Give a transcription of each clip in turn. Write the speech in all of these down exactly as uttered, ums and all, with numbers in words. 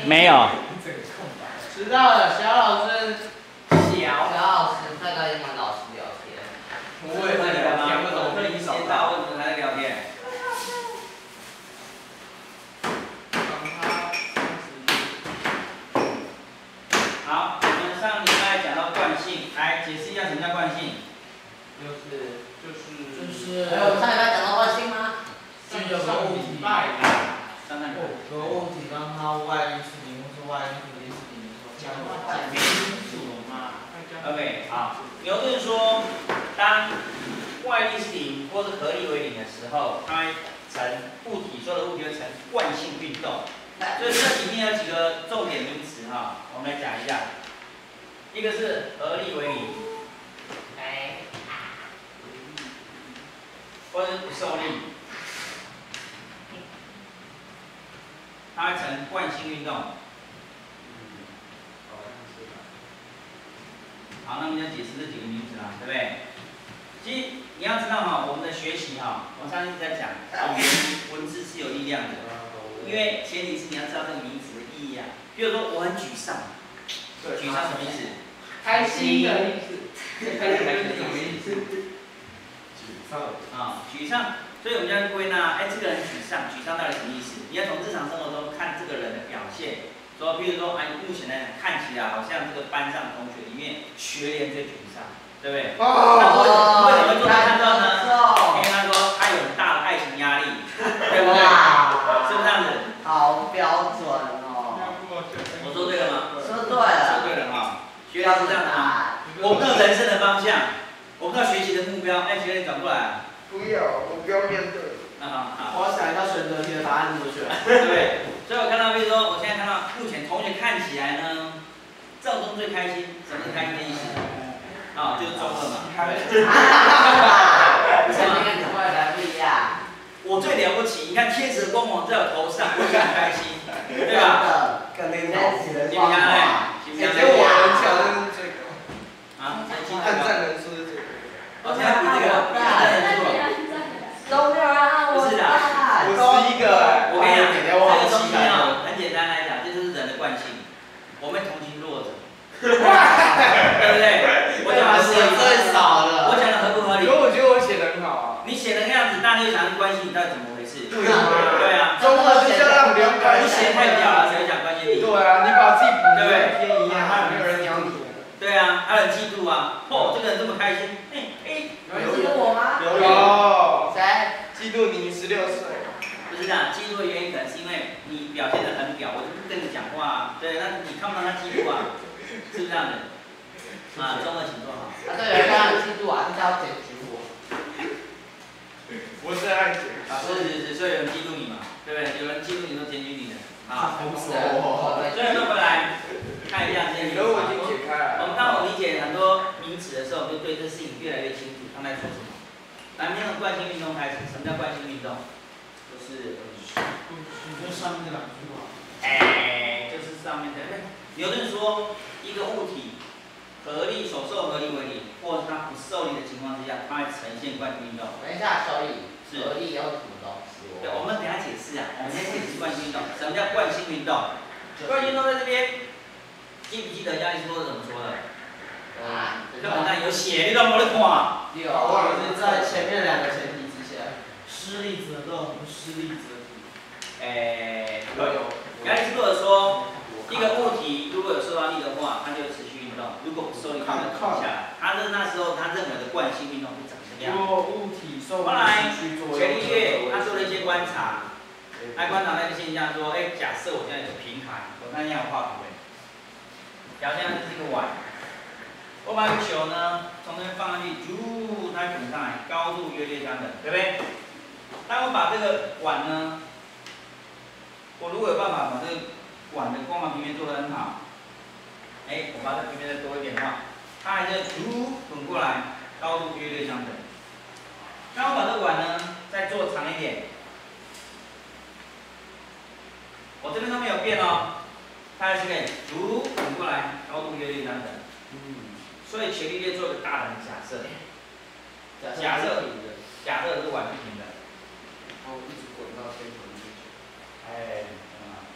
没有。 知道了，小老师。 小老师在跟英文老师聊天。 我也在聊天，为什么会你先到？为什么还在聊天？好，我们上礼拜讲到惯性，来解释一下什么叫惯性。 就是就是就是。哎，我们上礼拜讲到惯性吗？ 是有个物体外上上有个物体让它外力是零，或是外力是零是零，相对清楚嘛 ？OK， 好。牛顿说，当外力是零或是合力为零的时候，它会呈物体，所有的物体会呈惯性运动。所以这里面有几个重点名词哈，我们来讲一下。一个是合力为零， 哎， 或者是不受力，它会呈惯性运动。好，那我们就解释这几个名词啦，对不对？其实你要知道哈，我们的学习哈，我上次在讲，语言文字是有力量的，因为前提是你要知道这个名词的意义啊。比如说我很沮丧，沮丧什么意思？ 开心的意思。 开心的什么意思？ 沮丧。 啊，沮丧。所以我们要归纳，哎，这个人沮丧，沮丧到底什么意思？你要从日常生活中看这个人的表现。说，比如说，哎，目前来看起来好像这个班上同学里面学联最沮丧，对不对？ 哦。 那为什么为什么会做到看到呢？因为他说他有很大的爱情压力，对不对？是不是这样子？ 好标准哦。 我说对了吗？ 说对了。 说对了哈。学联是这样的吗？我们有人生的方向，我们有学习的目标。哎，学联转过来。 不要，我不要面对。 啊好好。 我要想一下选择题的答案怎么选。 对不对？所以我看到，比如说，我现在看到目前同学看起来呢，赵中最开心，什么是开心的意思？啊、哦，就是中了嘛。 哈哈不是，你跟你未来不一样。我最了不起，你看天使的光芒在我头上，我就很开心，对吧？ 跟那天使的光芒。 只有我能讲的是这个。 啊？ 按赞人数是这个。 哦，现在比这个，按赞人数。 都没有人按我。 不是的。 我十一个哎， 我跟你讲，这个东西啊，很简单来讲，这就是人的惯性。我们同情弱者，对不对？我讲的是最少的。 我讲的合不合理？ 可我觉得我写的很好啊。 你写的那样子，大家就想关心你到底怎么回事？ 对啊。 对啊。 中二就是要让别人关你心。 写太屌了，谁讲关心你？ 对啊，你把自己补对不对？ 天一样，还有没有人鸟你？ 对啊，还有人嫉妒啊！哦，这个人这么开心，哎哎， 有人嫉妒我吗？ 有。 谁？ 嫉妒你十六岁。 不是这样，嫉妒的原因可能是因为你表现得很屌，我就不跟你讲话啊。对，那你看不到他嫉妒啊，是不是这样的？啊，中二情况好。 啊，对，有人让嫉妒啊，应该要检举我。 我是爱姐。 啊，是是是，所以有人嫉妒你嘛，对不对？有人嫉妒你都检举你的。啊， 哦。 所以说回来看一下这些名词。 我已经解开了。 我们当我理解很多名词的时候，就对这事情越来越清楚，他在说什么。咱们从惯性运动开始，什么叫惯性运动？就是， 就上面这两句话。 哎，就是上面的。牛顿说，一个物体合力所受合力为零，或是它不受力的情况之下，它会呈现惯性运动。 等一下，小雨， 是合力有什么东西？ 对，我们等一下解释啊，我们先解释惯性运动。什么叫惯性运动？惯性运动在这边，记不记得亚里士多德怎么说的？ 啊， 课本上有写，你都没得看。 有， 是在前面两个前提之下，施力则动，不施力则停。 诶，对。亚里士多德说，一个物体如果有受到力的话，它就持续运动；如果不受力，它就停下来。他是那时候他认为的惯性运动是长什么样？ 如果物体受后来力持续作用， 伽利略他做了一些观察，他观察那个现象说，哎，假设我现在有个平台，我看一下我画图哎，假设这样是一个碗。我把一个球呢从这边放上去，啾，它滚上来，高度约略相等，对不对？当我把这个碗呢，我如果有办法把这个碗的光芒平面做得很好，哎，我把这平面再多一点的话，它还是啾滚过来，高度约略相等。当我把这个碗呢再做长一点，我这边都没有变哦，它还是可以啾滚过来，高度约略相等。嗯。所以伽利略做一个大胆的假设，假设假设这个碗是平的， 然后一直滚到天堂去。 哎，嗯，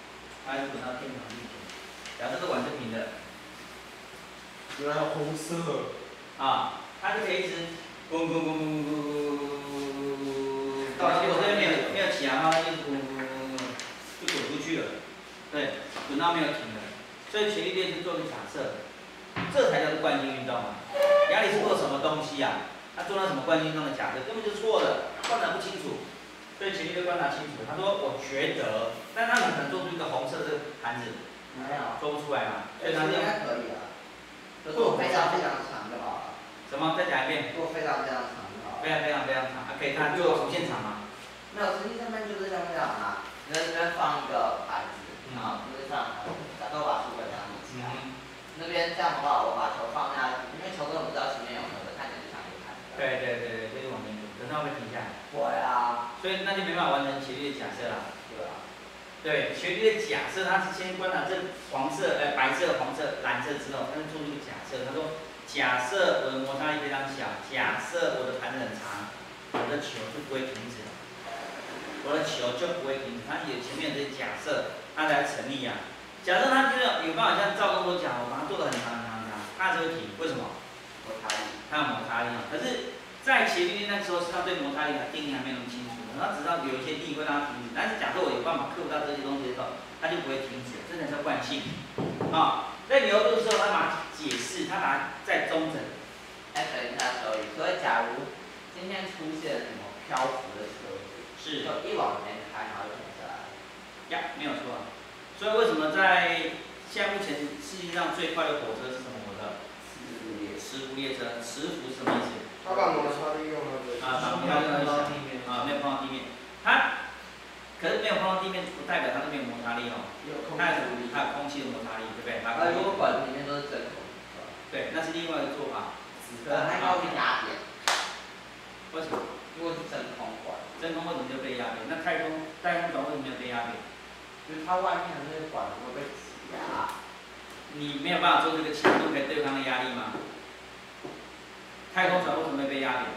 它是滚到天长地久。假设这碗是平的， 原来红色。 啊，它就可以一直滚滚滚滚滚滚滚滚，到结果这边没有没有起来，它就滚滚滚滚滚就滚出去了，对，滚到没有停了。所以伽利略是做个假设，这才叫做惯性运动嘛。亚里士多德什么东西啊？他做了什么惯性运动的假设，根本就是错的，观察不清楚。所以伽利略观察清楚，他说我觉得，但他们可能做出一个红色的盘子， 没有， 做不出来嘛，所以他就应该可以啊，就做非常非常长就好了。 什么？再讲一遍。 做非常非常长就好了。 非常非常非常长，啊，可以看做无限长吗？ 没有，实际上面就是像这样啊，你在这边放一个盘子，然后就是上，假设我把书本这样立起来，那边这样的话，我把球放下去，因为球根本不知道前面有没有的，看起来就像一个盘子。对对对对，就是往前走，等它会停下来。会啊。所以那就没办法完成伽利略假设啦。对啊。对，伽利略假设他是先观察这黄色、呃白色、黄色、蓝色之后，他就做出一个假设，他说。假设我的摩擦力非常小，假设我的盘子很长，我的球就不会停止了，我的球就不会停止。它有前面这些假设，它才成立啊。假设它就是有办法像赵东所讲，我把它做的很长很长很长，它就会停。为什么？摩擦力，它有摩擦力啊。可是，在伽利略那时候，是他对摩擦力的定义还没有那么清楚，他只知道有一些力会让它停止。但是假设我有办法克服到这些东西的时候，它就不会停止，这才叫惯性啊。在牛顿的时候，他把它解释，他把它在中整。哎，等一下，所以，所以假如今天出现什么漂浮的车子，是，就一往前开，然后就停下来。呀，没有错。所以为什么在现在目前世界上最快的火车是什么火车？磁浮列。磁浮列车，磁浮什么意思？ 他把摩擦力用到这里。 啊，把摩擦力用到地面。啊，没有碰到地面。它。可是没有碰到地面，不代表它是没有摩擦力哦。它有它有空气的摩擦力，对不对？把空气。如果管子里面都是真空。对，那是另外一个做法。呃，它要被压扁。为什么？如果是真空管，真空为什么就被压扁？那太空太空船为什么没有被压扁？就是它外面的那个管子会被挤压。你没有办法做这个强度可以对抗的压力吗？太空船为什么会被压扁？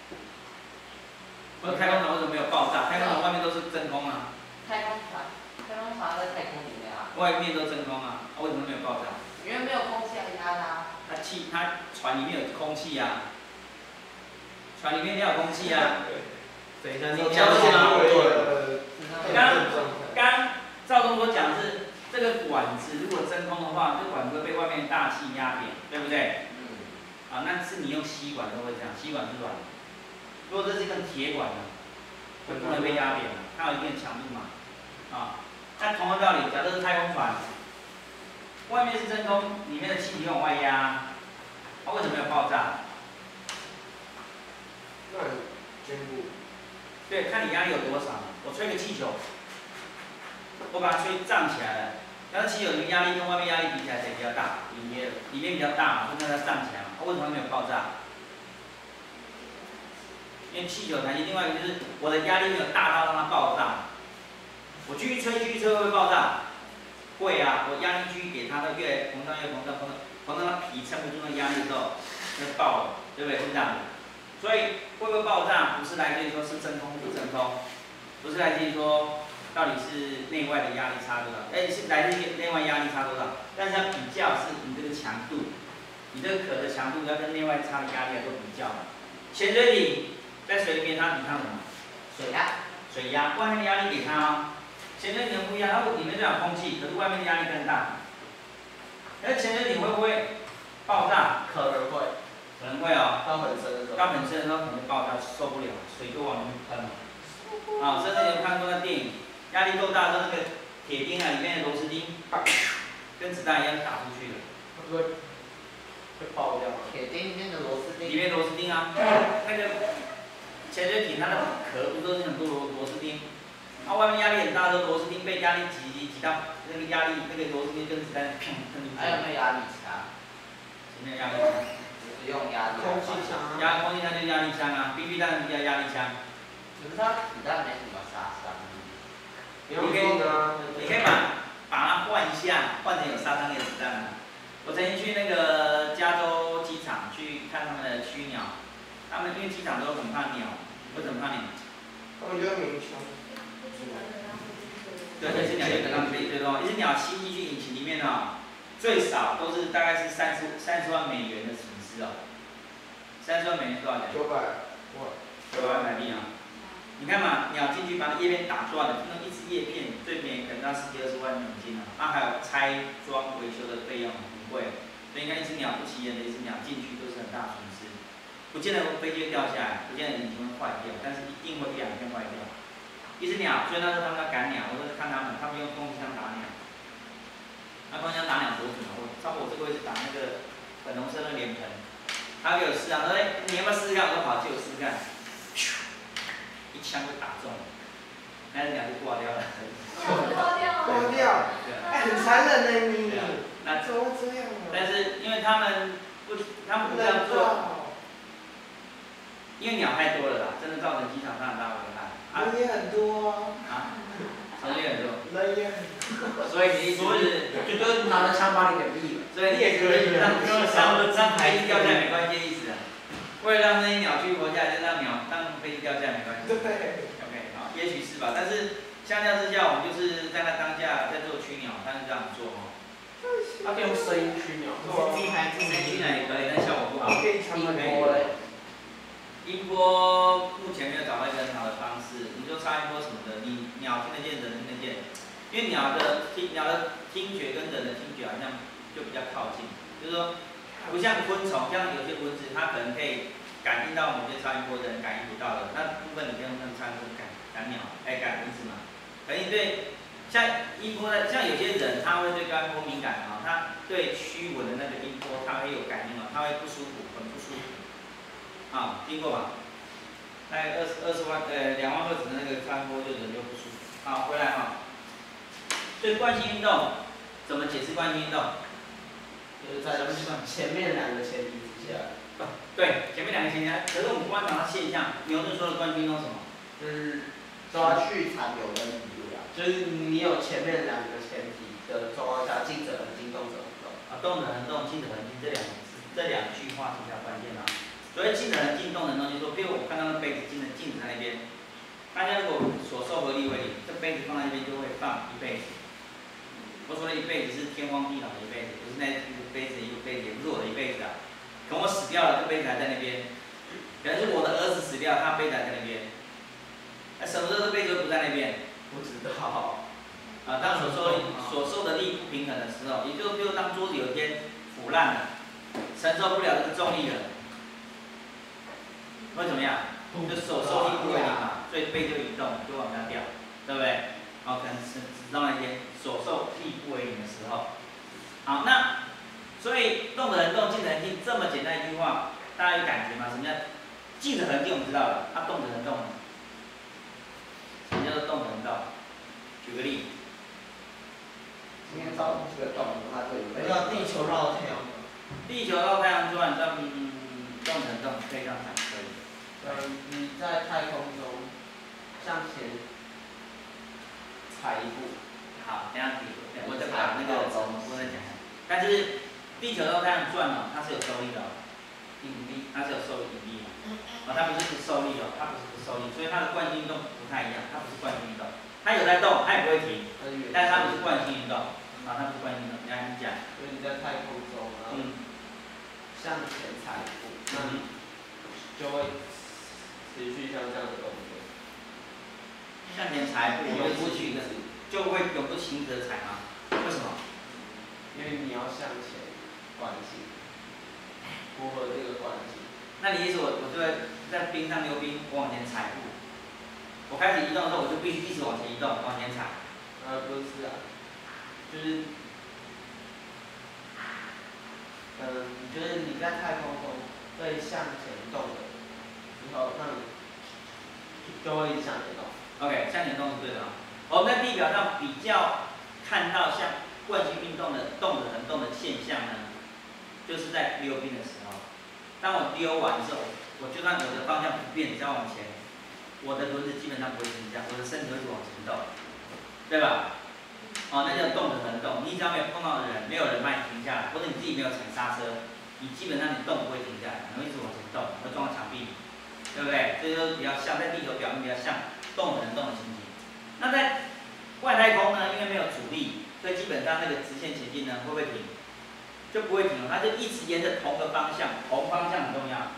或者太空船为什么没有爆炸？太空船外面都是真空啊。太空船，太空船在太空里面啊。外面都真空啊，啊为什么没有爆炸？因为没有空气来压它。它气，它船里面有空气啊。船里面要有空气啊。对，你了解吗？刚刚赵东所讲的是，这个管子如果真空的话，这个管子会被外面大气压扁，对不对？嗯。啊，那是你用吸管都会这样，吸管是软的。如果这是一根铁管呢，就不能被压扁了，它有一定的强度嘛，啊，那同样道理，假设是太空船，外面是真空，里面的气体往外压，它为什么没有爆炸？ 那很坚固。 对，看你压力有多少。我吹个气球，我把它吹胀起来了，然后气球里面压力跟外面压力比起来谁比较大？里面里面比较大嘛，所以让它胀起来嘛。它为什么没有爆炸？因为气球弹性，另外一个就是我的压力没有大到让它爆炸。我继续吹，继续吹会不会爆炸？会啊，我压力继续给它，它越来越膨胀，越膨胀，膨胀，膨胀到皮撑不住那压力之后，就爆了，对不对？是这样的。所以会不会爆炸，不是来自于说是真空不真空，不是来自于说到底是内外的压力差多少，哎，是来自于内外压力差多少。但是要比较是你这个强度，你这个壳的强度要跟内外差的压力来做比较嘛。潜水艇。在水里面，它抵抗什么？水压。水压，外面的压力给它哦。潜水艇不一样，它里面就有空气，可是外面的压力更大。那潜水艇会不会爆炸？可能会。可能会哦。到很深的时候。到很深的时候可能爆炸，受不了，水就往里面喷了。啊，甚至有看过那电影，压力够大的时候，那个铁钉啊里面的螺丝钉，跟子弹一样打出去了。会不会？会爆掉。铁钉里面的螺丝钉。里面螺丝钉啊，那个。潜水艇它的壳不都是很多螺螺丝钉，它、啊、外面压力很大的螺丝钉被压力挤挤挤到那个压力那个螺丝钉跟子弹砰喷进去。还有没有压力枪？什么压力枪？就是用压力。空气枪。压空气枪就是压力枪啊 ，B B 弹是叫压力枪。可是它子弹没什么杀伤力。你可以，你可以把把它换一下，换成有杀伤力的子弹啊。我曾经去那个加州机场去看他们的驱鸟。他们因为机场都很怕鸟，为什么怕鸟？ 他们就要鸣枪。 对，一只鸟就等到飞机最多，一只鸟吸进去引擎里面哦，最少都是大概是三十三十万美元的损失哦。三十万美元多少钱？ 九百万。 九百万台币啊！你看嘛，鸟进去把那叶片打断了，那一只叶片最便宜可能要十几二十万美金啊，那还有拆装维修的费用，很贵。所以你看一只鸟不起眼的一只鸟进去都是很大损失，不见得飞机会掉下来，不见得引擎会坏掉，但是一定会一两天坏掉。一只鸟，所以那时候他们要赶鸟，我都是看他们，他们用空气枪打鸟。那空气枪打鸟多准啊！我超过我这个位置打那个粉红色的脸盆，他给我试啊，说哎、欸、你要不要试试看？我说好，借我试试看。一枪就打中了，那只鸟就挂掉了。 挂掉了。 挂掉。哎，很残忍呢你。 那怎么这样啊？ 但是因为他们不，他们不这样做，因为鸟太多了啦，真的造成机场上很大危害。 人也很多啊，人也很多。 人也很多。 所以你意思是， 就就拿着枪把你给毙了。 所以你也可以让让让飞机掉下来没关系的意思啊。为了让那些鸟去活下来，就让鸟让飞机掉下来没关系。 对。 OK， 好，也许是吧，但是相较之下，我们就是在那当下在做驱鸟，但是这样做哦。 他可以用声音驱鸟， 厉害，声音驱鸟也可以，但效果不好。 可以唱歌嘞。 音波目前没有找到一个很好的方式，你说超音波什么的，你鸟听得见，人听得见，因为鸟的听鸟的听觉跟人的听觉好像就比较靠近，就是说不像昆虫，像有些蚊子它可能可以感应到某些超音波的人感应不到的，那部分你可以用那个超音波赶赶鸟，哎赶蚊子嘛，可能对像音波的，像有些人他会对高音波敏感啊，他对虚稳的那个音波他会有感应啊，他会不舒服，很不舒服。啊，听过吧？大概二十二十万呃两万赫兹的那个超音波就人就不舒服。好，回来哈。所以惯性运动怎么解释惯性运动？ 就是在前面两个前提之下。 对，前面两个前提，可是我们观察到现象，牛顿说的惯性运动是什么？ 就是抓去残留跟引入呀。 就是你有前面两个前提的状况下，静者恒静，动者恒动。 啊，动者恒动，静者恒静这两个字，这两句话是比较关键的。所以静者恒静，动者恒动，就是说，比如我看到那杯子静的静止在那边，大家如果所受合力为零，这杯子放在那边就会放一辈子。我说的一辈子是天荒地老的一辈子，不是那一个杯子一个杯子，也不是我的一辈子啊。可我死掉了，这杯子还在那边。可能是我的儿子死掉，他杯子还在那边。那什么时候这杯子不在那边？ 不知道。 啊，当所受所受的力不平衡的时候，也就比如当桌子有一天腐烂了，承受不了这个重力了。会怎么样？就手受力不为零嘛，所以背就移动，就往下掉，对不对？好，可能是直到那天手受力不为零的时候。好，那所以动者恒动，静者恒静，这么简单一句话，大家有感觉吗？什么叫静者恒静？我们知道了，那、啊、动者恒动呢？什么叫做动者恒动？举个例。 今天早上这个动，它就有被。 绕地球绕太阳。 地球绕太阳转，这嗯动者恒动可以这样讲，可以。 嗯，你在太空中向前踩一步。 好，等下提，我再把那个怎么说再讲。但是地球绕太阳转哦，它是有受力的哦，引力它是有受引力的，哦，它不是不受力哦，它不是不受力，所以它的惯性运动不太一样，它不是惯性运动，它有在动，它也不会停，但是它不是惯性运动，啊，它不是惯性运动，你来你讲。 所以你在太空中，然后向前踩一步，那你就会持续像这样的动作。 向前踩一步，永不停的，就会永不停止的踩吗？为什么？ 因为你要向前惯性，符合这个惯性。 那你意思我我就会在冰上溜冰，我往前踩步。我开始移动的时候，我就必须一直往前移动，往前踩。 呃，不是啊，就是，嗯，就是你在太空中会向前动的时候，那你就会一直向前动。 OK， 向前动是对的啊。我们在地表上比较看到像惯性运动的动者恒动的现象呢，就是在溜冰的时候。当我溜完之后，我就算我的方向不变，只要往前，我的轮子基本上不会停下，我的身体会往前动，对吧？哦，那叫动者恒动。你只要没有碰到的人，没有人把你停下来，或者你自己没有踩刹车，你基本上你动不会停下来，你会一直往前动，会撞到墙壁，对不对？这就是比较像在地球表面比较像动者恒动的情形。那在外太空呢，因为没有阻力，所以基本上那个直线前进呢，会不会停？就不会停了，它就一直沿着同个方向，同方向很重要。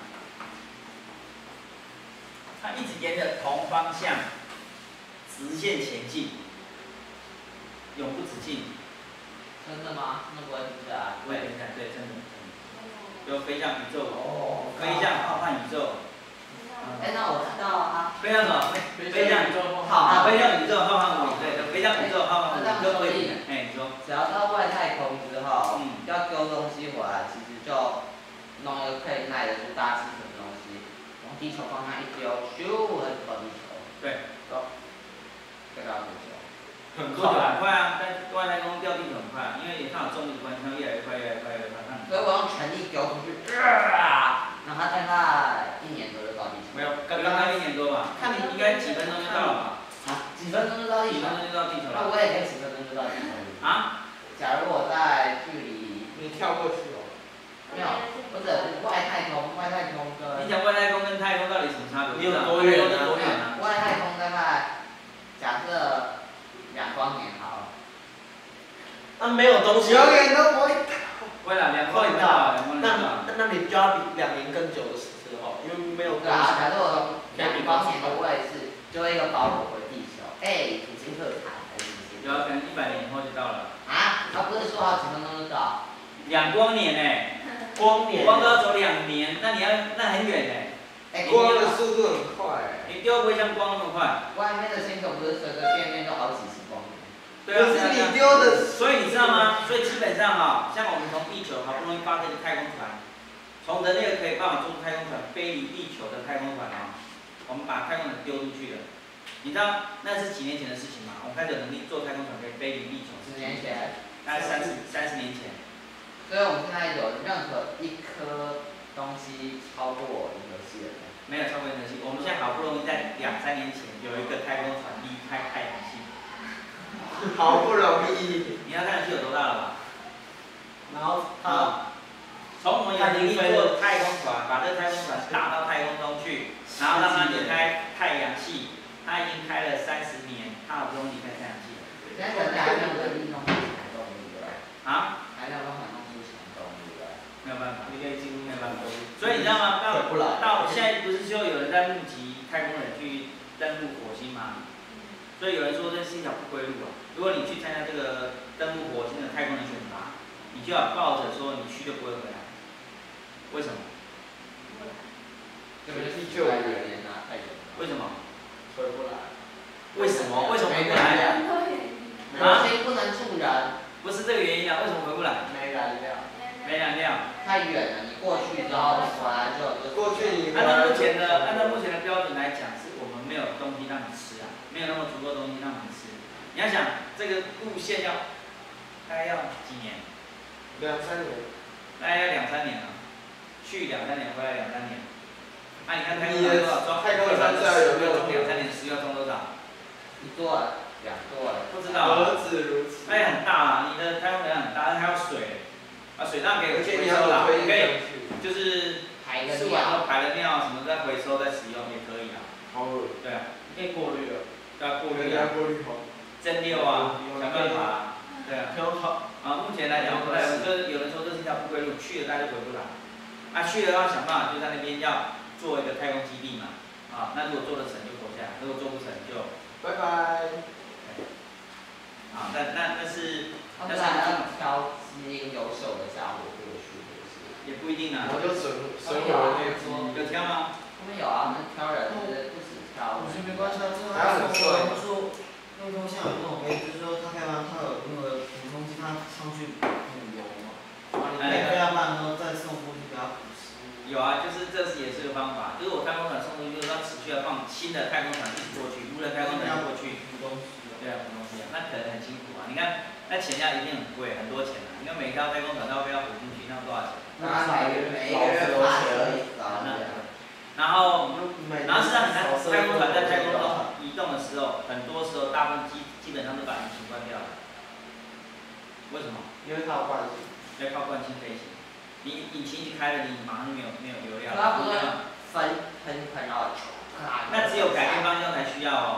它一直沿着同方向直线前进，永不止境。 真的吗？那不会停下来。 不会停下来，对，真的。就飞向宇宙， 哦， 飞向浩瀚宇宙。 哎，那我知道啊。 飞向什么？飞飞向宇宙啊，飞向宇宙浩瀚无垠，对，就飞向宇宙浩瀚无垠就可以。哎，你说。 只要到外太空之后， 嗯， 要丢东西回来，其实就弄一个可以耐得住大气层的东西，往地球方向一丢，咻，它就到地球。 对。 走。大概要多久？ 很快，很快啊！但外太空掉地球很快，因为它有重力的关系，它越来越快，越来越快，越来越快。 所以我用全力丢出去，啊，然后大概一年多就到地球。 没有，刚刚一年多吧？看你应该几分钟就到了吧？ 啊，几分钟就到地球？ 几分钟就到地球了。 那我也可以几分钟就到地球。 啊？ 假如我在距离， 你跳过去哦。 没有，或者外太空，外太空跟。 你讲外太空跟太空到底什么差别？ 你有多远啊？多远啊？ 外太空大概，假设两光年好了。 那没有东西。 永远都不会到。 会啦，两光年到，两光年到。 那那你就要比两年更久的时候，因为没有。 对啊，假设我从两光年的位置丢一个包裹回地球，哎，土星特产还是什么？ 有啊，可能一百年以后就到了。 啊，他不是说好几分钟就到？ 两光年诶， 光年。 光都要走两年，那你要那很远诶。 哎， 光的速度很快。 你丢不会像光那么快。 外面的星球不是随随便便就好几十光年？ 对啊。 可是你丢的。 所以你知道吗？所以基本上哈，像我们从地球好不容易发这个太空船，从人类可以办法做出太空船飞离地球的太空船啊，我们把太空船丢出去了。你知道那是几年前的事情吗？我们开始有能力做太空船可以飞离地球。 十年前。 大概三十三十年前。 所以我们现在有任何一颗东西超过银河系的没有？ 没有超过银河系。我们现在好不容易在两三年前有一个太空船离开太阳系。 好不容易。 你要太阳系有多大了吧？ 然后它。 从我们有能力做太空船，把这个太空船打到太空中去，然后让它离开太阳系。它已经开了三十年，它好不容易离开太阳系了。 现在人类还没有能力弄出强动力的。 啊？ 还没有办法弄出强动力的。 没有办法， 你可以进入没有办法。所以你知道吗？到到现在不是说有人在募集太空人去登陆火星吗？所以有人说这是一条不归路啊。如果你去参加这个登陆火星的太空人选拔，你就要抱着说你去就不会回来。为什么？ 这个是救援啊，太远了。 为什么？ 回不来。 为什么？为什么回不来？ 火星不能住人。 不是这个原因啊，为什么回不来？ 没燃料。 没燃料。 太远了，你过去之后回来就过去你。 按照目前的按照目前的标准来讲，是我们没有东西让你吃啊，没有那么足够的东西让你吃。你要想这个路线要大概要几年？ 两三年。 大概要两三年啊，去两三年，回来两三年。那、啊、你看太空船多少装？ 太空船最少有没有装两三年，石油装多少？ 一对，两对。 不知道。 何止如此。 那也很大啊，你的太空船很大，还有水，啊水当然可以回收啦， 可以就是排个吃完后排了尿什么再回收再使用也可以啊。 好恶。 对啊。 可以过滤了。 对啊，过滤啊。过滤好。 蒸馏啊，想办法啊。对啊。 挺好。 啊，目前来讲，就是有人说这是一条不归路，去了大家就回不来。啊，去了要想办法，就在那边要做一个太空基地嘛。啊，那如果做得成就活下来，如果做不成就拜拜。 啊，那那那是那是要挑基因优秀的家伙过去，是不是？ 也不一定啊。 我就损损我那只。 有挑吗？ 他们有啊，他们挑人是不止挑。 我觉得没关系啊，这个还很帅。 说，那个像有那种哎，就是说他开完他有那个补充剂，他上去补油嘛，你可以飞到半然后再送过去给他补湿。 有啊，就是这是也是个方法，就是我太空船送出去，就是要持续要放新的太空船一起过去，无人太空船过去。 补东西。 对啊，补东西啊，那可能很辛苦啊。你看，那钱价一定很贵，很多钱啊。你看每一条太空船都要飞到火星去，那多少钱？ 那每个每一个月花可以少点。 然后，然后实际上你看太空船在太空中移动的时候，很多时候大部分基基本上都把引擎关掉了。为什么？ 因为它有惯性。 要靠惯性飞行。你引擎一开了，你马上就没有没有油料了。 它不是分喷喷到。 那只有改变方向才需要哦。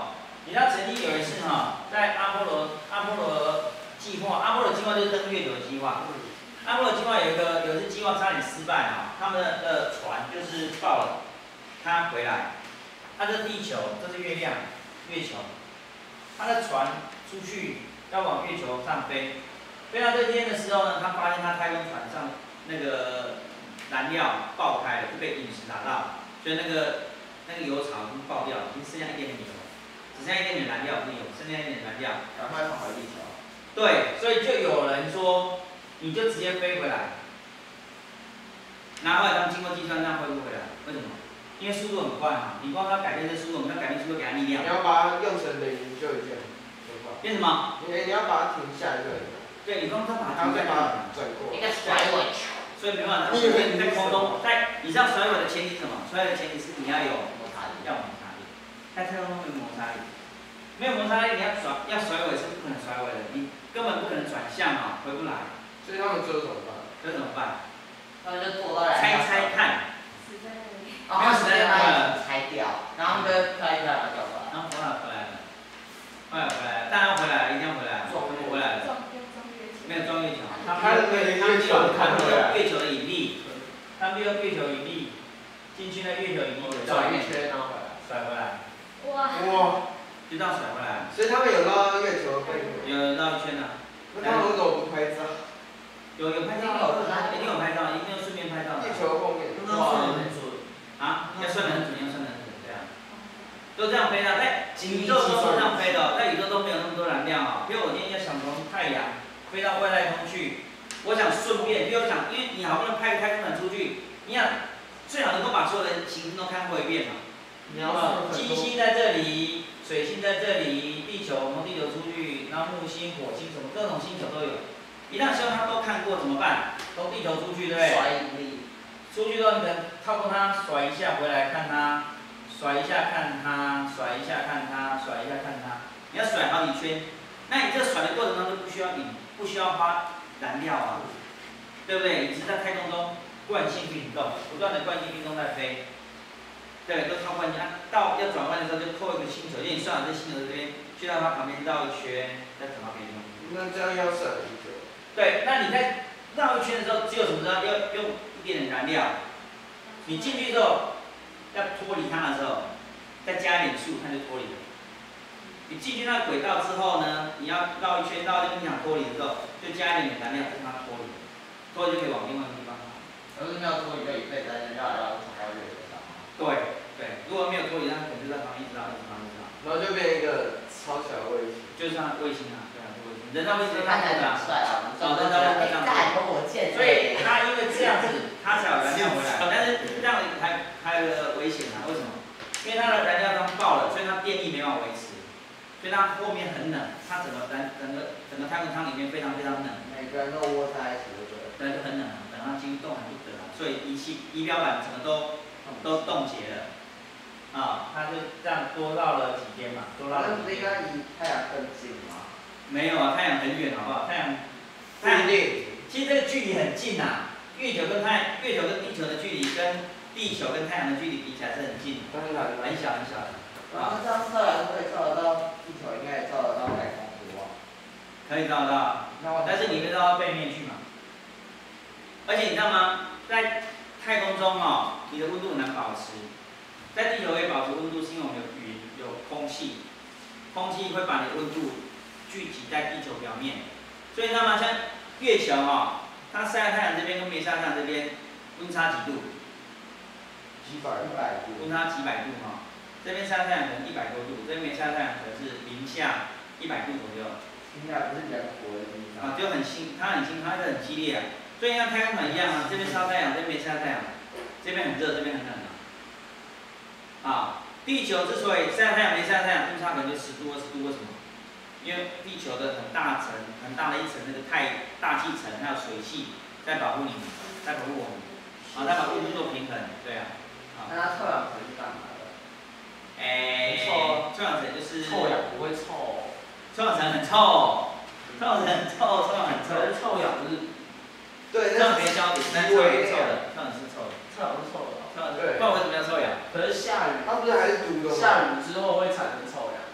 你知道曾经有一次哈，在阿波罗阿波罗计划，阿波罗计划就是登月球的计划。阿波罗计划有一个有一次计划差点失败啊，他们的的船就是爆了，他回来，他这地球，这是月亮，月球，他的船出去要往月球上飞，飞到这天的时候呢，他发现他太空船上那个燃料爆开了，就被陨石打到，所以那个那个油槽已经爆掉了，已经剩下一点点油，只剩下一点点燃料，不是油，剩下一点点燃料， 赶快返回地球。 对，所以就有人说，你就直接飞回来，拿回来当经过计算这样恢复回来，为什么？因为速度很快嘛，你光要改变这速度，我们要改变速度给它力量。 你要把它用成零就已经很快。 变什么？ 你你要把它停下一个。 对，你光要把它然后停在再把它转过。 应该甩尾球。 所以没办法，你在空中，在你这样甩尾的前提是什么？甩尾的前提是你要有摩擦力， 要摩擦力。在太空中没有摩擦力，没有摩擦力，你要甩要甩尾是不可能甩尾的，你根本不可能转向啊，回不来。 所以他们最后怎么办？ 这怎么办？ 他们就坐到来。 猜猜看。 死在那里。然后死在那里拆掉，然后他们就飘一飘然后掉过来。 然后回来回来了，后来回来了，当然要回来了，一定要回来了，回来了。没有撞月球，他们他们利用他们利用月球的引力，他们利用月球引力进去那月球引力转一圈然后回来， 甩回来。 哇。 哇。 就这样甩回来。 所以他们有绕到月球背面。 有绕一圈啊。 那他们为什么不拍照？ 有有拍照，一定有拍照，一定要顺便拍照。 月球后面。 哇。 啊，要算得很准，要算得很准，这样。都这样飞的，在宇宙中都这样飞的，在宇宙中没有那么多燃料啊。比如我今天要想从太阳飞到外太空去，我想顺便，比如想，因为你好不容易派个太空船出去，你想最好能够把所有的行星都看过一遍嘛。 你要金星在这里，水星在这里，地球从地球出去，然后木星、火星什么各种星球都有。一旦希望它都看过怎么办？从地球出去，对不对？ 甩引力。 出去之后，你可能透过它甩一下，回来看它，甩一下看它，甩一下看它，甩一下看它。你要甩好几圈，那你这甩的过程当中不需要引，不需要花燃料啊，对不对？你只是在太空中惯性运动，不断的惯性运动在飞，对，都靠惯性。啊、到要转弯的时候就扣一个星球，因为你算好这星球这边，去到它旁边绕一圈，再转到别的地方。 那这样要算很久。 对，那你在绕一圈的时候，只有什么时候要用一点点燃料？你进去之后，要脱离它的时候，再加点速，它就脱离了。你进去那个轨道之后呢，你要绕一圈，绕一圈你想脱离的时候，就加一点点燃料让它脱离，脱离就可以往另外一个地方跑。 要是没有脱离，就一辈子在那绕来绕去，跑到月球上。 对对，如果没有脱离，它可能就在旁边一直绕，一直绕，一直绕。 然后就变一个超小的卫星。 就是像卫星啊，对啊，卫星。人造卫星看起来很帅啊， 哦，人造卫星这样。 很多火箭。 所以它因为这样子，它才有燃料回来。但是这样还还有个危险啊，为什么？因为它的燃料缸爆了，所以它电力没办法维持，所以它后面很冷，它整个燃整个整个太空舱里面非常非常冷。 每个人都窝在一起，对不对？ 对，就很冷，冷到几乎动弹不得啊。所以仪器仪表板整个都都冻结了。啊，它就这样多绕了几天嘛，多绕了几天。 那不是应该离太阳更近吗？ 没有啊，太阳很远，好不好？太阳， 不一定。 其实这个距离很近呐、啊，月球跟太月球跟地球的距离跟地球跟太阳的距离比起来是很近， 当然很小很小的。 然后这样测量可以测得到地球，应该也测得到太空，对吧？ 可以照到，但是你会绕到背面去嘛？而且你知道吗？在太空中哦，你的温度很难保持。在地球可以保持温度，是因为我们有云，有空气，空气会把你的温度聚集在地球表面。所以你知道吗？像月球哦，它晒太阳这边跟没晒太阳这边温差几度？ 几百一百度。 温差几百度哈、哦，这边晒太阳可能一百多度，这边没晒太阳可能是零下一百度左右。 应该不是人活的地方。 啊，就很辛，它很辛，它是很激烈啊。所以像太空船一样啊，这边晒太阳，这边没晒太阳，这边很热，这边很冷啊。啊，地球之所以晒太阳没晒太阳，温差可能就十度二十度，为什么？因为地球的很大层、很大的一层那个太大气层还有水汽在保护你们，在保护我们，啊，在把温度做平衡，对啊。啊。 那它臭氧层是干嘛的？ 诶、欸，臭臭氧层就是臭氧不会臭。 臭氧层很臭，臭氧层很臭，臭氧很臭。 可是臭氧不是？ 臭对， 氧别焦点，但臭氧是臭的，臭氧是臭的。 臭氧是臭的。 臭氧是，不然为什么要臭氧？ 可是下雨， 它不是还是毒的吗？ 下雨之后会产生臭氧。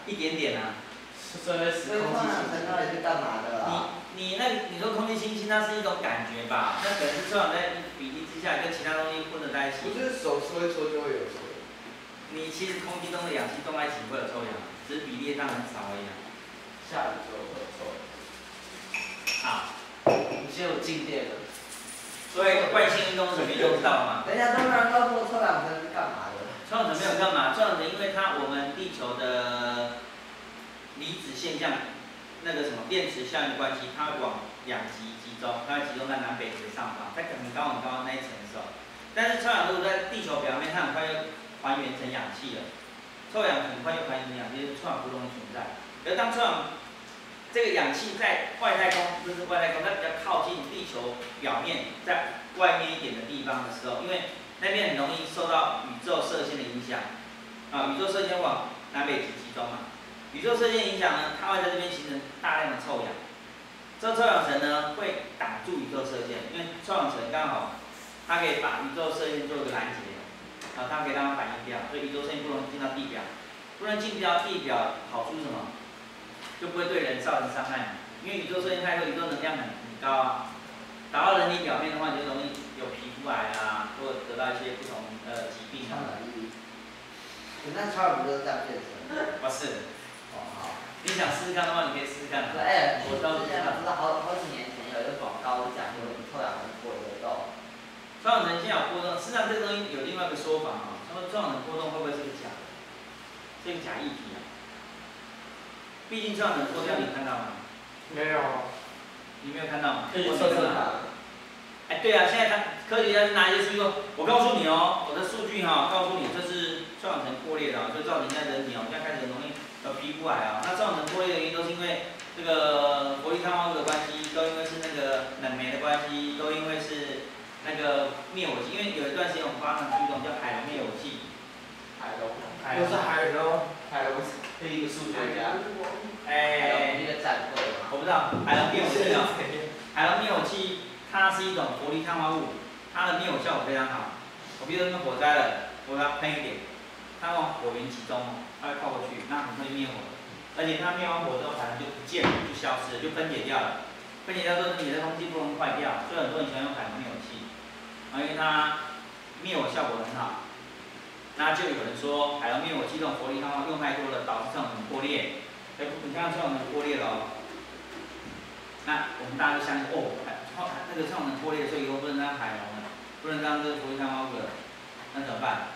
一点点啊。 所以时空机器人到底是干嘛的啊？ 你你那你说空气清新，它是一种感觉吧？那可能是臭氧在比例之下跟其他东西混合在一起。 不是手搓一搓就会有臭。 你其实空气中的氧气冻在一起会有臭氧，只是比例上很少而已啊。 下雨就会有臭。 好， 你先有静电了。 所以惯性运动是什么运动知道了吗？ 等一下，都没有人告诉我臭氧层是干嘛的？ 臭氧层没有干嘛？臭氧层因为它我们地球的离子现象，那个什么电磁效应的关系，它会往两极集中，它会集中在南北极的上方，在很高很高的那一层的时候。但是臭氧如果在地球表面，它很快就还原成氧气了。臭氧很快就还原成氧气，就是臭氧不容易存在。而当臭氧这个氧气在外太空，不是外太空，它比较靠近地球表面，在外面一点的地方的时候，因为那边很容易受到宇宙射线的影响，啊，宇宙射线往南北极集中嘛。宇宙射线影响呢，它会在这边形成大量的臭氧。这臭氧层呢会挡住宇宙射线，因为臭氧层刚好它可以把宇宙射线做一个拦截，啊，它可以让它反应掉，所以宇宙射线不容易进到地表。不能进到地表，好处是什么？就不会对人造成伤害嘛，因为宇宙射线太多，宇宙能量很很高啊，打到人体表面的话，你就容易有皮肤癌啊，或者得到一些不同呃疾病啊。 那超人不就是这样变成？ 不是。 哦好。 你想试试看的话，你可以试试看。 对，哎， 我倒之前不是好好几年前有一个广告是讲说臭氧层波动。 臭氧层现在有波动，事实上这个东西有另外一个说法啊，他说臭氧层波动会不会是个假的？是个假议题啊。毕竟臭氧层脱掉，你看到吗？ 没有。 你没有看到吗？ 可以测测看。 哎，对啊，现在他科学家是拿一些数据说，我告诉你哦，我的数据哈、哦，告诉你这是臭氧层破裂的、哦，就造成现在人体哦，现在开始很容易有皮肤癌啊、哦。那臭氧层破裂的原因都是因为这个氟利碳化物的关系，都因为是那个冷媒的关系，都因为是那个灭火器。因为有一段时间我们发展出一种叫海龙灭火器。 海龙。 又是海龙。 海龙是一个数学家。 哎， 一个战队嘛。 我不知道，海龙灭火器哦，海龙灭火器它是一种氟利碳化物，它的灭火效果非常好。我比如说那火灾了，我给它喷一点，它往火源集中，它会靠过去，那很快就灭火了。而且它灭完火之后，海龙就不见了，就消失了，就分解掉了。分解掉之后，你的空气不容易坏掉，所以很多人喜欢用海龙灭火器，因为它灭火效果很好。那就有人说，海龙灭火器这种氟利碳化用太多了，导致臭氧层破裂。哎，你看臭氧层破裂了哦。那我们大家就相信，哦，海那个臭氧层破裂，所以以后不能当海龙了，不能当这个氟利碳化物了，那怎么办？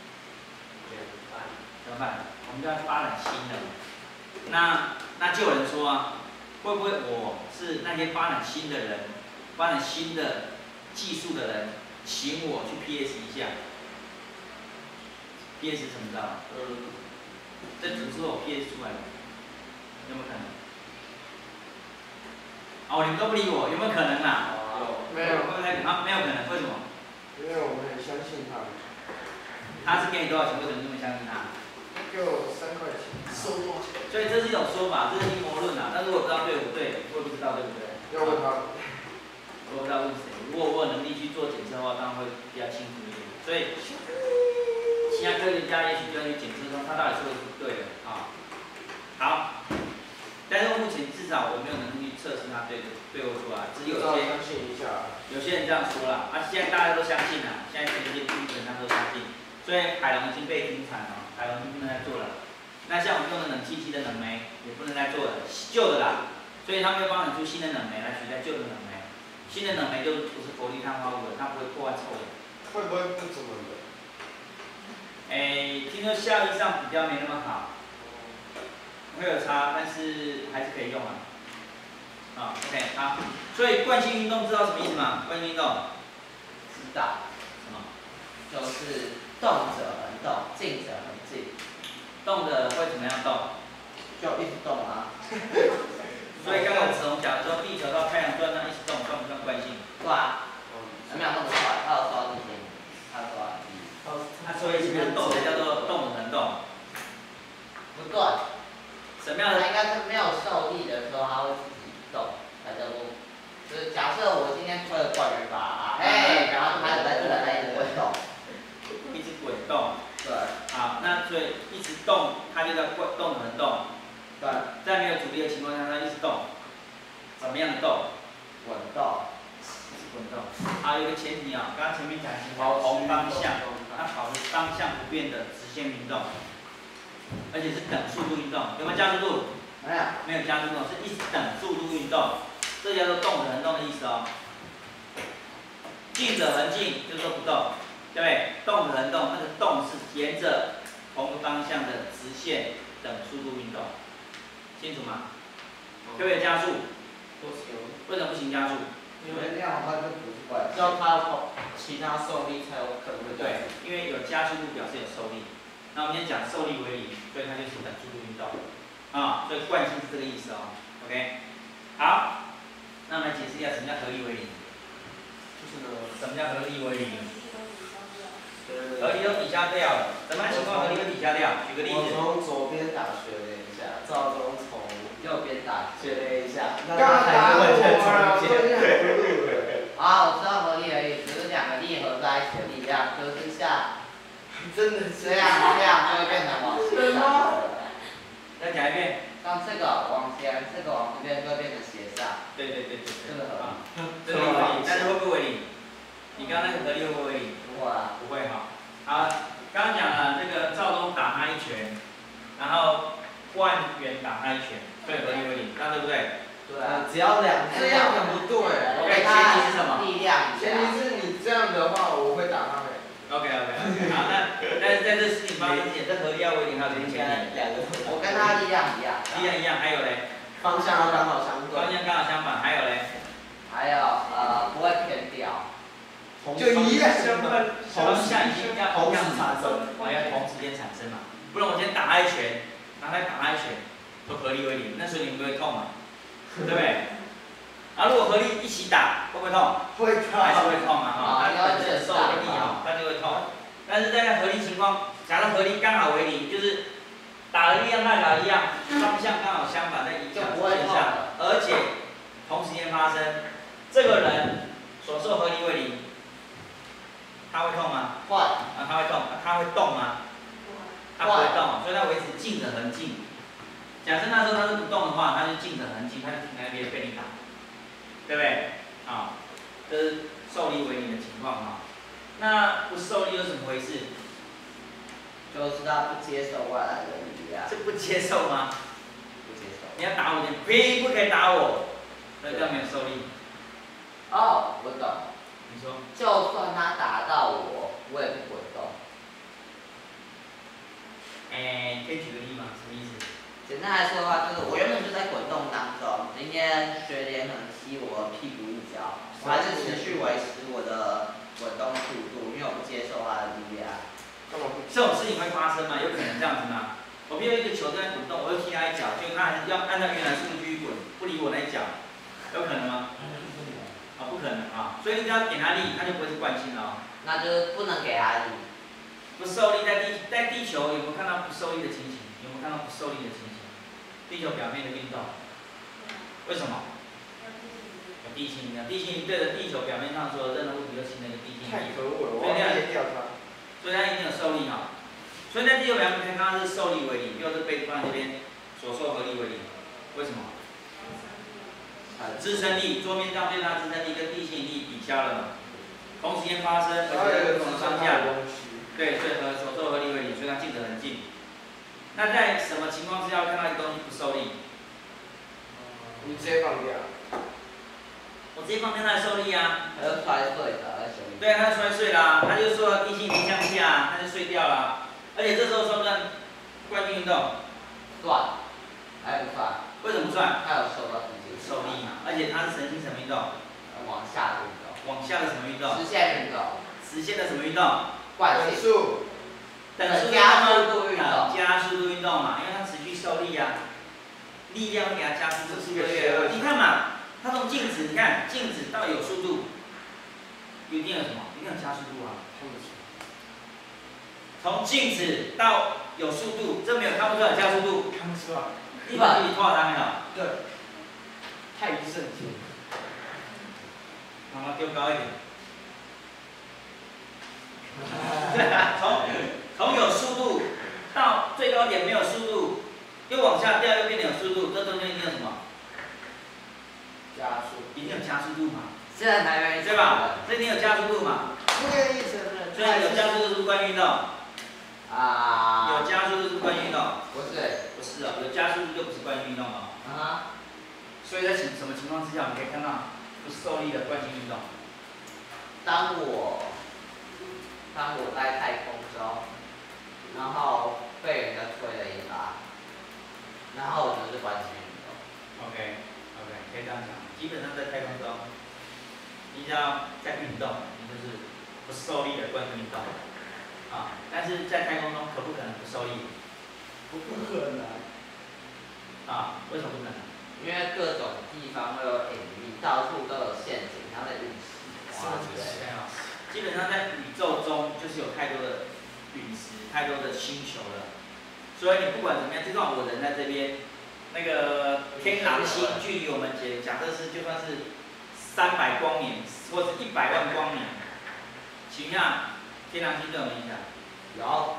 怎么办？我们就要发展新的。那那就有人说啊，会不会我是那些发展新的人，发展新的技术的人，请我去 P S 一下 ？P S 什么知道吗？ 嗯。 这只是我 P S 出来的，有没有可能？哦，你们都不理我，有没有可能啦？ 有。没有。 会不会太啊？没有可能，为什么？ 因为我们很相信他。 他是给你多少钱？为什么这么相信他？ 给我三块钱。 收多少钱？ 所以这是一种说法，这是阴谋论啊。但是我不知道对不对，我也不知道对不对。 要问他。 我不知道问谁。如果我有能力去做检测的话，当然会比较清楚一点。所以，其他科学家也许就要去检测中，他到底说的是不对的啊。好，但是目前至少我没有能力去测试他对对或错啊，只有些相信一下。有些人这样说了，啊，现在大家都相信了，现在全世界基本上都相信。所以海龙已经被停产了，海龙已经不能再做了。那像我们用的冷气机的冷媒也不能再做了，旧的啦。所以他们会发展出新的冷媒来取代旧的冷媒。新的冷媒就不是氟利碳化物了，它不会破坏臭氧。 会不会不怎么冷？ 哎，听说效益上比较没那么好，会有差，但是还是可以用啊。啊 ，OK， 好。所以惯性运动知道什么意思吗？惯性运动。 知道。 什么？ 就是动者恒动，静者恒静。 动的会怎么样动？ 就一直动啊。 所以刚刚子龙讲的说，地球到太阳转那一直动，算不算惯性？ 对啊。没有那么快，还有多少天？还有多少天？ 那所以什么样动才叫做动的恒动？ 不对。 什么样的？ 它应该是没有受力的时候，它会自己动，才叫做。就是假设我今天推了惯人法啊，哎，然后它就在这个那一直滚动。 一直滚动。 对。 好，那所以一直动，它就叫滚动的恒动。 在没有阻力的情况下，它一直动，怎么样的动？ 滚动。 滚动。啊，有个前提啊，刚刚前面讲是跑同方向，它跑的方向不变的直线运动，而且是等速度运动，有没有加速度？ 没有。 没有加速度，是一直等速度运动，这叫做动着横动的意思哦。静者恒静，就是说不动，对不对？动着横动，那个动是沿着同个方向的直线等速度运动，清楚吗？可不可以加速？ 不行， 为什么不行加速？ 因为那样的话就不是惯性。 要它有其他受力才有可能会对，因为有加速度表示有受力。那我们今天讲受力为零，所以它就是等速度运动啊，所以惯性是这个意思哦。OK， 好，那我们来解释一下什么叫合力为零。 就是呢， 什么叫合力为零？合力都抵消掉了，什么情况合力会抵消掉？举个例子。 我从左边打学了一下，赵忠从右边打学了一下，那刚刚打我了， 中最近间。 很合理。 啊，我知道合力而已，只是两个力合在一起的力量，就是像真的这样这样就会变成往斜上。 再讲一遍。 像这个往前，这个往这边就会变成斜上。 对对对对对。 这个合理。 这个合理，但是会不会为零？你刚刚那个合力会不会为零？ 不会啊。 不会哈。好，刚刚讲了这个赵忠打他一拳，然后万元打他一拳，所以合力为零，这样对不对？ 对啊。 只要两这样很不对。 对，前提是什么？ 力量。 前提是你这样的话，我会打他们。 OK OK OK， 好，那但是在这事情发生之前，这合力要为零，还有什么前提？ 两个。 我跟他力量一样。 力量一样，还有嘞？ 方向要刚好相对。 方向刚好相反，还有嘞？ 还有呃不会偏掉。 就一样。 方向一定要同时一样产生， 我要同时间产生嘛，不然我今天打他一拳，然后再打他一拳，都合力为零，那所以你不会痛嘛，对不对？然后如果合力一起打，会不会痛？ 会还是会痛啊哈，它要本身受的力哈，它就会痛。但是在那合力情况，假如合力刚好为零，就是打的力量大小一样，方向刚好相反，在影响之线下，而且同时间发生，这个人所受合力为零，他会痛吗？ 会。 啊，他会动，他会动吗？他不会动，所以他维持静的恒静。假设那时候他是不动的话，他就静的恒静，他就停在那边被你打，对不对？啊，这是受力为零的情况哈。那不受力又是怎么回事？ 就是他不接受外来的力量。 是不接受吗？ 不接受。 你要打我，你呸，不可以打我，那这样没有受力。 哦，我懂。 你说。 就算他打到我，我也不滚动。 哎，可以举个例吗？什么意思？ 简单来说的话，就是我原本就在滚动当中，今天学联可能踢我屁股一脚，我还是持续维持我的滚动速度，因为我不接受他的力量。 这种事情会发生吗？有可能这样子吗？我比如一个球在滚动，我就踢他一脚，结果他还是要按照原来速度继续滚，不理我那一脚，有可能吗？啊，不可能啊！所以你只要给他力，他就不会是惯性了、哦。 那就是不能给他力。 不受力在地在地球有没有看到不受力的情形？有没有看到不受力的情形？地球表面的运动，为什么？有地心引力，地心引力对着地球表面上所有任何物体都形成一个地心引力。 太可恶了，我要灭掉它。 所以它一定有受力哈。所以在地球表面可以看到是受力为零，又是被放在这边所受合力为零。为什么？支撑力，桌面上最大支撑力跟地心引力抵消了嘛，同时间发生，而且在不同的方向。对，所以和所受合力为零，所以它静止很近。那在什么情况之下会看到一个东西不受力？ 你直接放掉。 我直接放掉它的受力啊。 它就摔碎了，在手里。 对啊，它摔碎啦，它就受到地心引力向下，它就碎掉了。而且这时候算不算惯性运动？ 算，还不算。 为什么不算？ 它有受到地心受力嘛，而且它是神经什么运动？ 往下的运动。 往下的什么运动？ 实线运动。 实线的什么运动？ 惯性。 速。 等速加速度运动。 加速度运动嘛，因为它持续受力啊，力量会给它加速度，速度越来越。你看嘛，它从静止，你看静止到有速度，一定有什么？一定有加速度啊。从静止到有速度，这没有看不出来加速度。 看不出来。 你把自己拖到没有？ 对。太一瞬间。 妈妈丢高一点。从从有速度到最高点没有速度，又往下掉，又变得有速度。 度，这中间一定有什么？ 加速。 一定有加速度嘛？ 现在还没对吧？这一定有加速度嘛？ 不愿意承认。 所以有加速度是不是关于运动？ 啊， 有加速度是不是关于运动？ 不是， 不是哦，有加速度就不是关于运动哦。 啊哈， 所以在什什么情况之下，我们可以看到不受力的惯性运动？ 当我当我在太空中，然后被人家推了一把，然后我就是惯性运动。 OK OK， 可以这样讲。基本上在太空中，你只要在运动，你就是不受力的惯性运动。啊，但是在太空中可不可能不受力？ 不可能。 啊，为什么不可能？ 因为各种地方都有引力，到处都有陷阱，它的陨石哇之类的。 基本上在宇宙中就是有太多的陨石，太多的星球了。所以你不管怎么样，就算我人在这边，那个天狼星距离我们解，假设是就算是三百光年或是一百万光年，请问天狼星对我们影响？ 有。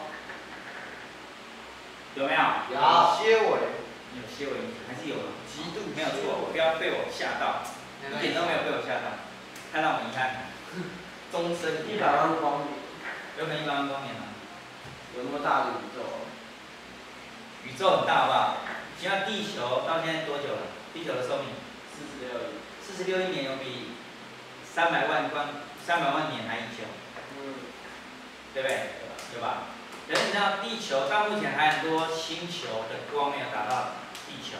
有没有？ 有。 些微。 有些微影响，还是有的。 极度没有错，不要被我吓到，一点都没有被我吓到，太让我遗憾。 终身一百万光年， 有可能一百万光年吗？ 有那么大的宇宙？ 宇宙很大，好不好？现在地球到现在多久了？地球的寿命？ 四十六亿。 四十六亿年有比三百万光三百万年还久， 嗯， 对不对？对吧？可是你知道地球到目前还很多星球的光没有达到地球，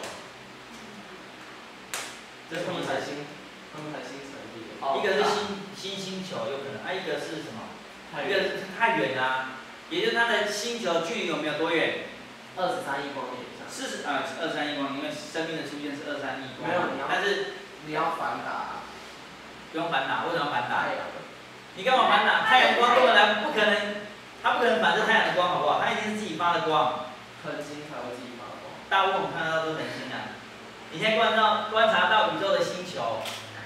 这是什么意思？ 他们才新成立的。 一个是新新星球有可能，啊一个是什么？一个是太远啊，也就是它的星球距离有没有多远？ 二十三亿光年以上。 四十啊，二十三亿光年，因为生命的出现是二三亿光没有你要年，但是你要反打。 不用反打，为什么反打？ 太阳。 你干嘛反打？太阳光根本来不可能，它不可能反射太阳的光，好不好？它一定是自己发的光。 恒星才会自己发光。 大部分我们看到都是恒星啊。你现在观到观察到宇宙的星球，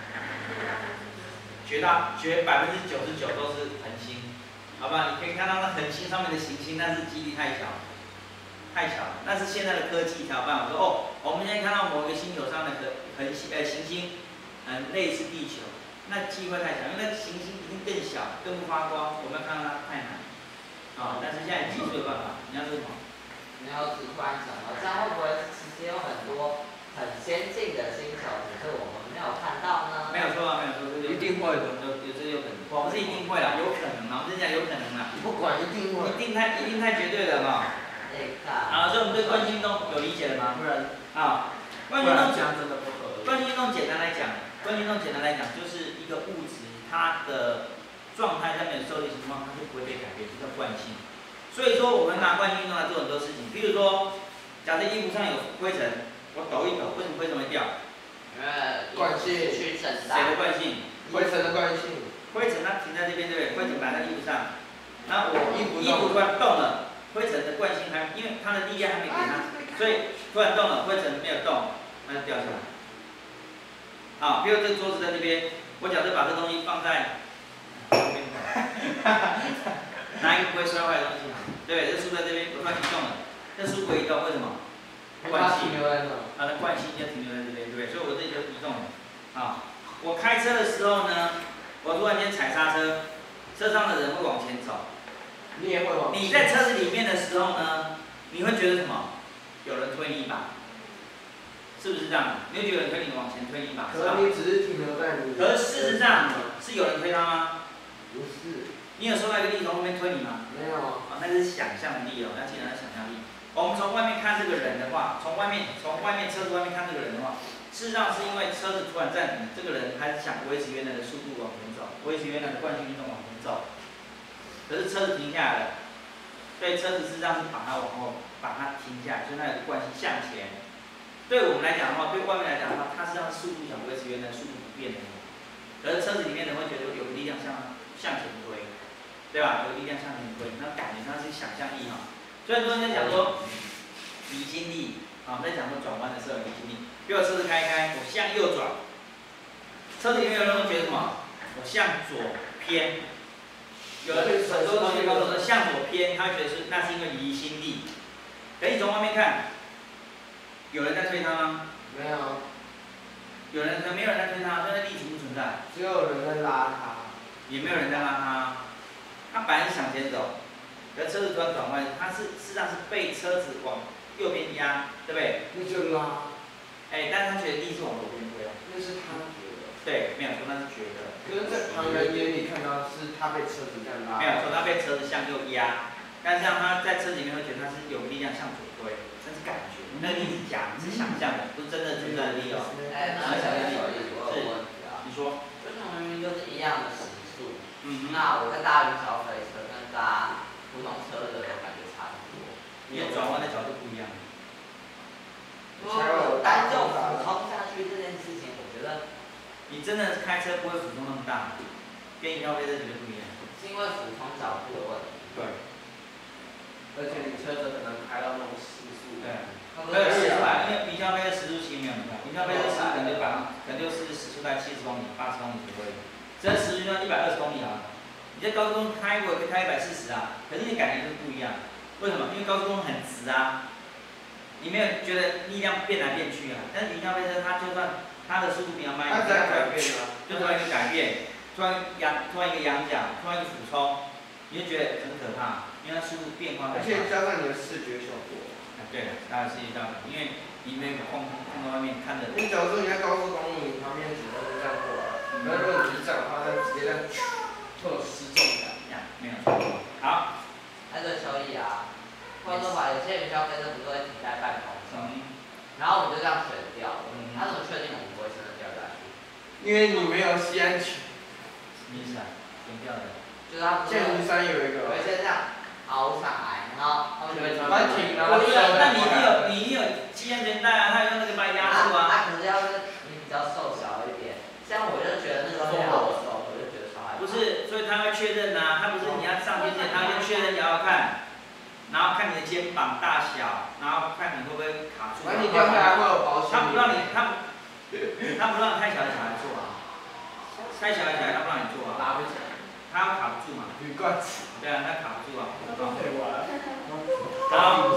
绝大绝百分之九十九都是恒星，好吧？你可以看到那恒星上面的行星，但是几率太小，太小了。那是现在的科技才有办法说，哦，我们现在看到某一个星球上的恒恒星呃行星，嗯，类似地球。那机会太小，因为那行星一定更小，更不发光，我们要看到它太难。啊、哦，但是现在技术有办法，你要说什么？ 你要只突然想到，这样会不会其实有很多很先进的星球，只是我们没有看到呢？ 没有错啊，没有错，这一定会的， 有有这有可能，不是一定会啦，有可能啦，我们是讲有可能啦。 不管一定会。 一定太一定太绝对了哈。 哎看。 好，所以我们对惯性运动有理解了吗？ 不然。 啊，惯性运动讲真的不合理。 惯性运动简单来讲，惯性运动简单来讲就是一个物质它的状态在没有受力情况，它就不会被改变，这叫惯性。所以说我们拿惯性运动来做很多事情，比如说，假设衣服上有灰尘，我抖一抖，为什么灰尘会掉？ 因为惯性去整谁的惯性？ 灰尘的惯性。 灰尘它停在这边，对不对？灰尘摆在衣服上，那我衣服衣服突然动了，灰尘的惯性还因为它的力量还没给它，所以突然动了，灰尘没有动，它就掉下来。好，比如这个桌子在这边，我假设把这东西放在，拿一个不会摔坏的东西，对不对？这书在这边，我突然移动了，这书不会移动，为什么？惯性，它的惯性就停留在这边，对不对？所以我这里就移动了。啊，我开车的时候呢，我突然间踩刹车，车上的人会往前走。 你也会往前。 你在车子里面的时候呢，你会觉得什么？有人推你一把，是不是这样？你会觉得有人推你往前推你一把， 可是你只是停留在你。 可是事实上是有人推他吗？ 不是。 你有收到一个力从后面推你吗？ 没有。 啊，那是想象力哦，要记得是想象力。我们从外面看这个人的话，从外面从外面车子外面看这个人的话，事实上是因为车子突然暂停，这个人还是想维持原来的速度往前走，维持原来的惯性运动往前走。可是车子停下来了，所以车子事实上是把它往后，把它停下来，所以它有个惯性向前。对我们来讲的话，对外面来讲的话，它是让速度想维持原来速度不变的。可是车子里面人会觉得有个力量向向前推，对吧？有力量向前推，那感觉上是想象力哈。所以很多人在讲说离心力啊，在讲说转弯的时候离心力。比如车子开一开，我向右转，车子里面有人会觉得什么？我向左偏。有人很多同学告诉我说向左偏，他会觉得是那是因为离心力。可以从外面看， 有人在推它吗？ 没有， 有人没有人在推它，所以那力存不存在？ 只有人在拉它。 也没有人在拉它。它本来是向前走，可是车子突然转弯，它是事实上是被车子往右边压，对不对？ 那就拉。 哎，但是他觉得力是往左边推哦。 那是他觉得。 对，没有错，那是觉得。 可是在旁人眼里看到是他被车子这样拉。 没有错，他被车子向右压，但是让他在车子里面会觉得他是有力量向左推，那是感觉，那力是假，是想象的，不是真的存在的力哦。 哎，那小弟小弟，我有个问题啊。 你说。 为什么明明就是一样的时速， 嗯那我在搭云霄飞车跟搭普通车的时候感觉差很多？ 你的转弯的角度不一样。 我单就俯冲下去这件事情，我觉得你真的开车不会俯冲那么大，跟云霄飞车绝对不一样。 是因为俯冲角度的问题。 对。 而且你车子可能开到那种时速。 对。对，时速因为云霄飞车时速其实没有很快，云霄飞车时速可能就百，可能就是时速在七十公里、八十公里左右。这时速就一百二十公里啊！你在高速公路开过可以开一百四十啊，可是你感觉就是不一样。为什么？因为高速公路很直啊，你没有觉得力量变来变去啊。但是云霄飞车它就算它的速度比较慢， 它在改变啊， 就突然一个改变，突然仰，突然一个仰角，突然一个俯冲，你就觉得很可怕，因为它速度变化太快。 而且加上你的视觉效果。 对了，当然是一道理，因为你没有空看到外面看着。 你假如说你在高速公路，你旁边警车就这样过来，然后如果你是这样的话，它直接这样，会有失重感。 呀，没有错。好。 那个秋意啊，或者说吧，有些云霄飞车不是会停在半空中， 嗯。 然后我们就这样悬吊， 嗯。 他怎么确定我们不会真的掉下去？ 因为你没有系安全。 什么意思啊？悬吊的。 就是他不是剑湖山有一个。 有一些这样凹上来，然后他们就会把它停了。 不是，那你一定有，你一定有系安全带啊，他有用那个把它压住啊。 他可是要是你比较瘦小一点，像我就觉得那个太好瘦，我就觉得超害怕。 不是，所以他会确认呐、啊，他不是你要上去之前，他会确认摇摇看，然后看你的肩膀大小，然后看你会不会卡住。 反正你掉下来会有保险。 他不让你，他他不让太小的小孩做啊，太小的小孩他不让你做啊， 拉不起来， 他要卡不住嘛。 铝罐子。 对啊，他卡不住啊。 好，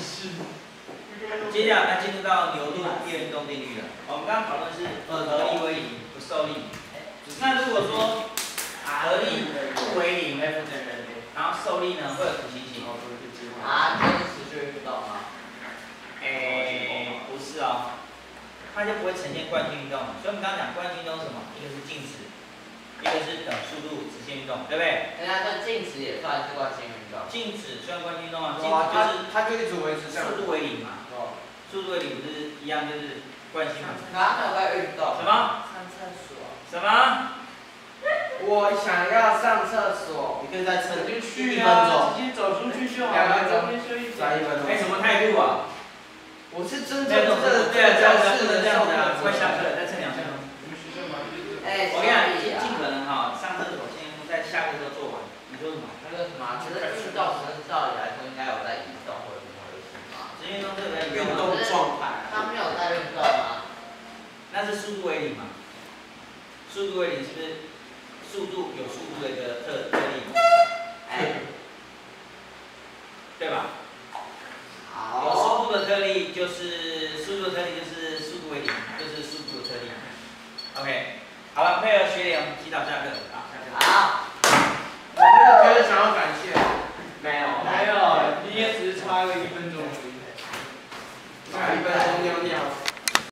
接下来进入到牛顿第二运动定律了。我们刚刚讨论是合力为零，不受力。那如果说合力不为零，然后受力呢会有什么情形？ 啊，就是持续运动吗？ 诶，不是哦，它就不会呈现惯性运动。所以我们刚刚讲惯性运动是什么？一个是静止，一个是等速度直线运动，对不对？ 人家说静止也算是惯性运动。 静止算惯性运动啊，静止就是它就一直维持这样。 速度为零嘛。哦。速度为零不是一样就是惯性嘛？ 他没有在运动。 什么？ 上厕所。 什么？ 我想要上厕所。 你可以在车就去啊， 直接走出去就好了。 两分钟休一才一分钟。 哎，什么态度啊？ 我是真正的这对啊，这样子不能这样子啊，快下课了，再撑两分钟。 哎， 我跟你讲，尽尽可能哈，上厕所先在下课时候做完。你说什么？ 那个什么，其实运动其实照理来说应该有在移动或者什么的事嘛。 直接运动这个在运动状态。 他没有在运动吗？ 那是速度为零嘛？速度为零是不是速度有速度的一个特特例？哎，对吧？ 好。 有速度的特例就是速度的特例就是速度为零，就是速度的特例。OK， 好了，配合学点，祈祷下课。